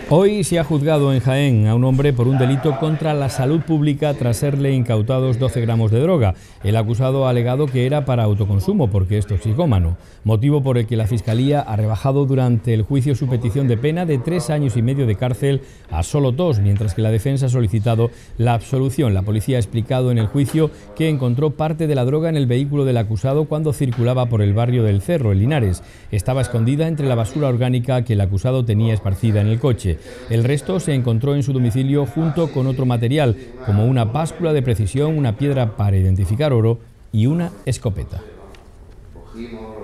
Hoy se ha juzgado en Jaén a un hombre por un delito contra la salud pública tras serle incautados 12 gramos de droga. El acusado ha alegado que era para autoconsumo porque es toxicómano, motivo por el que la Fiscalía ha rebajado durante el juicio su petición de pena de 3 años y medio de cárcel a solo 2, mientras que la defensa ha solicitado la absolución. La policía ha explicado en el juicio que encontró parte de la droga en el vehículo del acusado cuando circulaba por el barrio del Cerro, en Linares. Estaba escondida entre la basura orgánica que el acusado tenía esparcida en el coche. El resto se encontró en su domicilio junto con otro material, como una báscula de precisión, una piedra para identificar oro y una escopeta.